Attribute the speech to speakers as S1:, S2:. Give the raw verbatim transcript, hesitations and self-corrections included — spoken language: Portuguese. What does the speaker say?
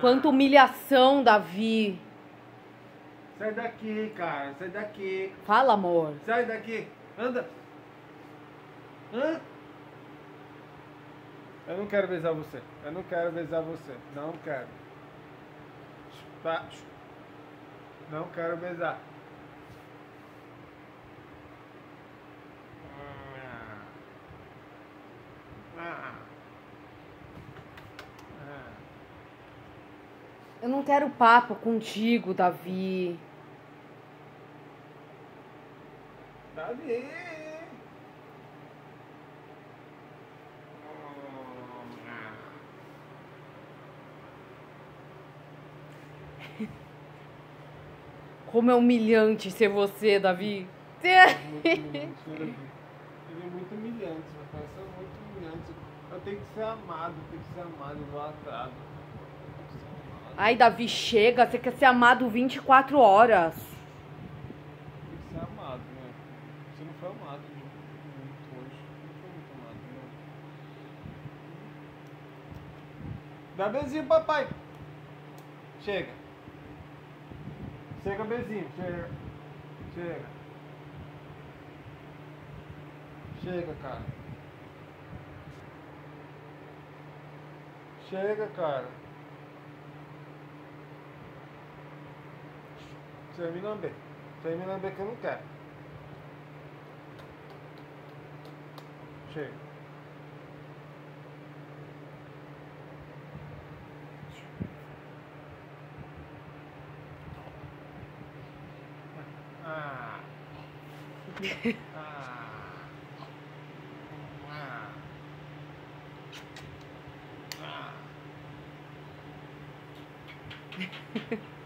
S1: Quanta humilhação, Davi.
S2: Sai daqui, cara. Sai daqui.
S1: Fala, amor.
S2: Sai daqui. Anda. Hã? Eu não quero beijar você. Eu não quero beijar você. Não quero. Tá. Não quero beijar.
S1: Eu não quero papo contigo, Davi.
S2: Davi.
S1: Como é humilhante ser você, Davi.
S2: Muito humilhante, Davi. Ele é muito humilhante, rapaz. Isso é muito humilhante. Eu tenho que ser amado, eu tenho que ser amado, idolatrado.
S1: Ai, Davi, chega. Você quer ser amado vinte e quatro horas.
S2: Tem que ser amado, né? Você não foi amado muito hoje. Não foi muito amado, né? Dá beijinho, papai. Chega. Chega, beijinho. Chega. Chega. Chega, cara. Chega, cara. Você vai me lamber. Você vai me lamber que eu não quero. Chega. Ah. Ah. Ah. Ah.